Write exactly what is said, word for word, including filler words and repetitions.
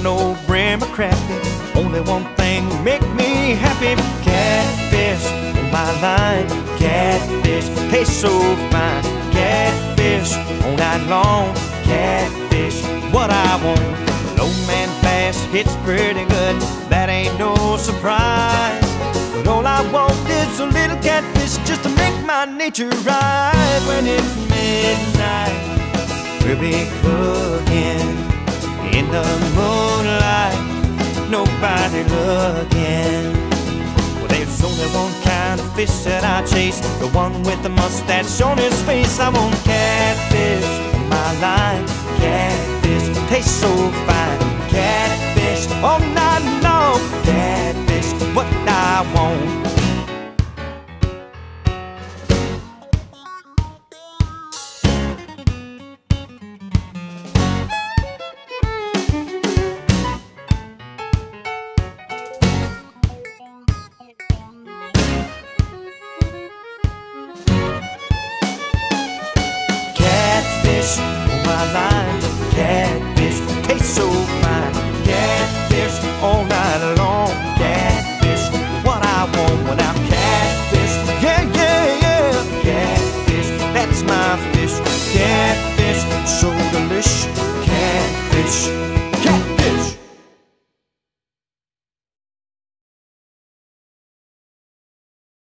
no brim or crappy. Only one thing make me happy. Catfish on my line, catfish tastes so fine. Catfish all night long, catfish what I want. Low man bass hits pretty good, that ain't no surprise. But all I want is a little catfish just to make my nature right. When it's midnight, we'll be cooking in the moonlight, nobody looking. Well, there's only one kind of fish that I chase, the one with the mustache on his face. I want catfish on my line, catfish tastes so fine.